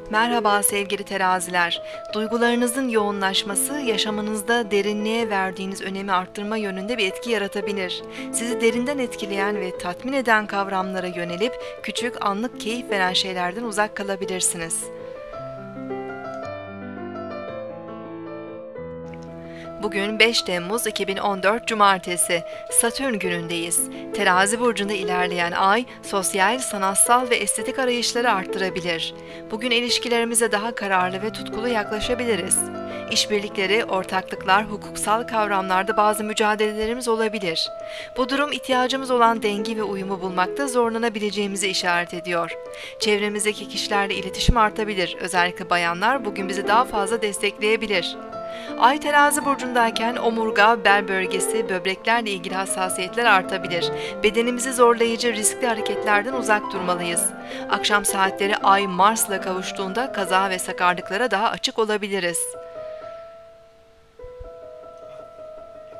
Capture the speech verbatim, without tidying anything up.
Merhaba sevgili teraziler. Duygularınızın yoğunlaşması yaşamınızda derinliğe verdiğiniz önemi arttırma yönünde bir etki yaratabilir. Sizi derinden etkileyen ve tatmin eden kavramlara yönelip küçük anlık keyif veren şeylerden uzak kalabilirsiniz. Bugün beş Temmuz iki bin on dört Cumartesi, Satürn günündeyiz. Terazi burcunda ilerleyen ay, sosyal, sanatsal ve estetik arayışları arttırabilir. Bugün ilişkilerimize daha kararlı ve tutkulu yaklaşabiliriz. İşbirlikleri, ortaklıklar, hukuksal kavramlarda bazı mücadelelerimiz olabilir. Bu durum ihtiyacımız olan dengi ve uyumu bulmakta zorlanabileceğimizi işaret ediyor. Çevremizdeki kişilerle iletişim artabilir. Özellikle bayanlar bugün bizi daha fazla destekleyebilir. Ay terazi burcundayken omurga, bel bölgesi, böbreklerle ilgili hassasiyetler artabilir. Bedenimizi zorlayıcı riskli hareketlerden uzak durmalıyız. Akşam saatleri Ay Mars'la kavuştuğunda kaza ve sakarlıklara daha açık olabiliriz.